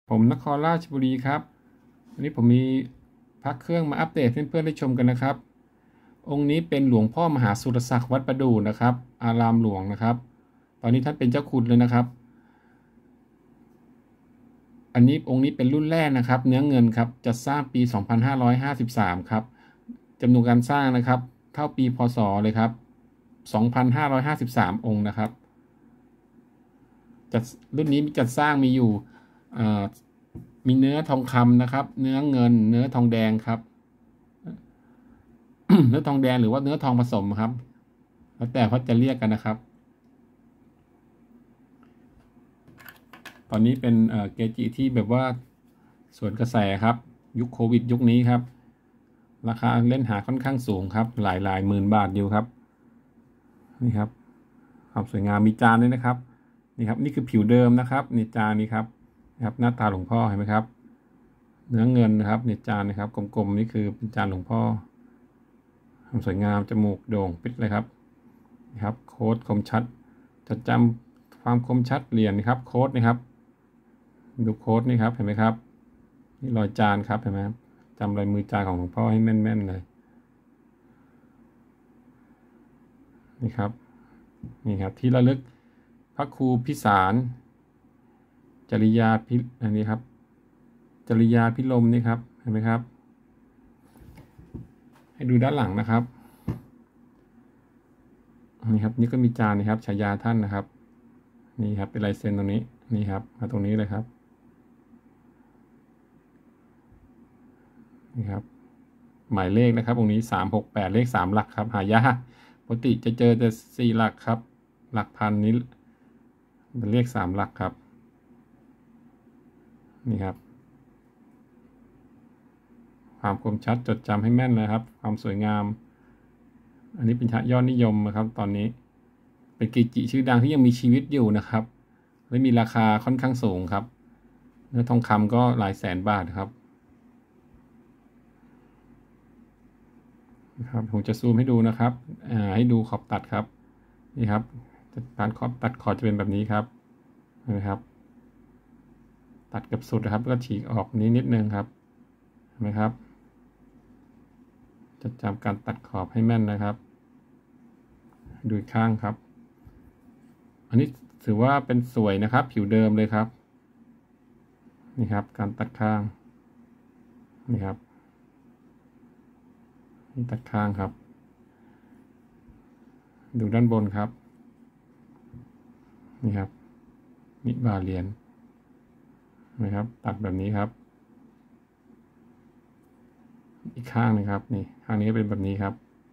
ผมนครราชบุรีครับวันนี้ผมมีพระเครื่องมาอัปเดตเพื่อนๆได้ชมกันนะครับองค์นี้เป็นหลวงพ่อมหาสุรศักดิ์วัดประดู่นะครับอารามหลวงนะครับตอนนี้ท่านเป็นเจ้าคุณเลยนะครับอันนี้องค์นี้เป็นรุ่นแรกนะครับเนื้อเงินครับจัดสร้างปี 2553 ครับจำนวนการสร้างนะครับเท่าปีพ.ศ. เลยครับ 2553 องค์นะครับจัดรุ่นนี้จัดสร้างมีอยู่มีเนื้อทองคำนะครับเนื้อเงินเนื้อทองแดงครับ เนื้อทองแดงหรือว่าเนื้อทองผสมครับแล้วแต่เขาจะเรียกกันนะครับตอนนี้เป็นเกจิที่แบบว่าสวนกระแสครับยุคโควิดยุคนี้ครับราคาเล่นหาค่อนข้างสูงครับหลายหมื่นบาทอยู่ครับนี่ครับความสวยงามมีจานด้วยนะครับนี่ครับนี่คือผิวเดิมนะครับนี่จานนี้ครับนะครับหน้าตาหลวงพ่อเห็นไหมครับเนื้อเงินนะครับนี่จานนะครับกลมๆนี่คือเป็นจานหลวงพ่อความสวยงามจมูกโด่งปิดเลยครับนะครับโค้ดคมชัดจะจำความคมชัดเหรียญนะครับโค้ดนะครับดูโค้ดนี่ครับเห็นไหมครับนี่รอยจานครับเห็นไหมครับจำรอยมือจานของหลวงพ่อให้แม่นๆเลยนี่ครับนี่ครับที่ระลึกพระครูพิสารจริยาพิอันนี้ครับจริยาพิลมนี่ครับเห็นไหมครับให้ดูด้านหลังนะครับนี่ครับนี่ก็มีจานนะครับฉายาท่านนะครับนี่ครับเป็นลายเซ็นตรงนี้นี่ครับมาตรงนี้เลยครับนี่ครับหมายเลขนะครับตรงนี้368เลข3หลักครับหายากปกติจะเจอแต่4หลักครับหลักพันนี้เป็นเลข3หลักครับนี่ครับความคมชัดจดจำให้แม่นนะครับความสวยงามอันนี้เป็นพระยอดนิยมนะครับตอนนี้เป็นเกจิชื่อดังที่ยังมีชีวิตอยู่นะครับและมีราคาค่อนข้างสูงครับเนื้อทองคำก็หลายแสนบาทครับผมจะซูมให้ดูนะครับให้ดูขอบตัดครับนี่ครับการขอบตัดขอบจะเป็นแบบนี้ครับนะครับตัดกับสุดนะครับก็ฉีกออกนิดนึงครับเห็นไหมครับจะจำการตัดขอบให้แม่นนะครับดูข้างครับอันนี้ถือว่าเป็นสวยนะครับผิวเดิมเลยครับนี่ครับการตัดข้างนี่ครับนี่ตัดข้างครับดูด้านบนครับนี่ครับมิบาเหรียญนะครับตัดแบบนี้ครับอีกข้างนะครับนี่ข้างนี้เป็นแบบนี้ครับ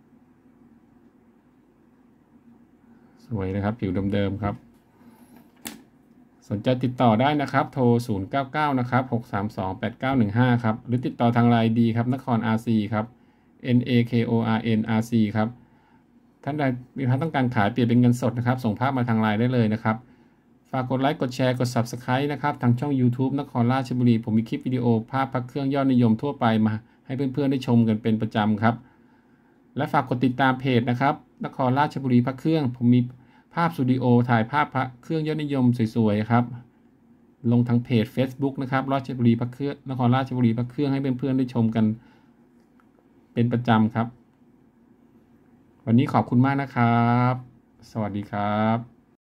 สวยนะครับผิวเดิมๆครับสนใจติดต่อได้นะครับโทร099นะครับ6328915ครับหรือติดต่อทางไลน์ดีครับนคร RC ครับ NAKORN RC ครับท่านใดมีพระต้องการขายเปลี่ยนเป็นเงินสดนะครับส่งภาพมาทางไลน์ได้เลยนะครับฝากกดไลค์กดแชร์กด Subscribe นะครับทางช่อง YouTube นครราชบุรีผมมีคลิปวิดีโอภาพพระเครื่องยอดนิยมทั่วไปมาให้เพื่อนๆได้ชมกันเป็นประจำครับและฝากกดติดตามเพจนะครับนครราชบุรีพระเครื่องผมมีภาพสตูดิโอถ่ายภาพพระเครื่องยอดนิยมสวยๆครับลงทางเพจ Facebook นะครับราชบุรีพระเครื่องนครราชบุรีพระเครื่องให้เพื่อนๆได้ชมกันเป็นประจำครับวันนี้ขอบคุณมากนะครับสวัสดีครับ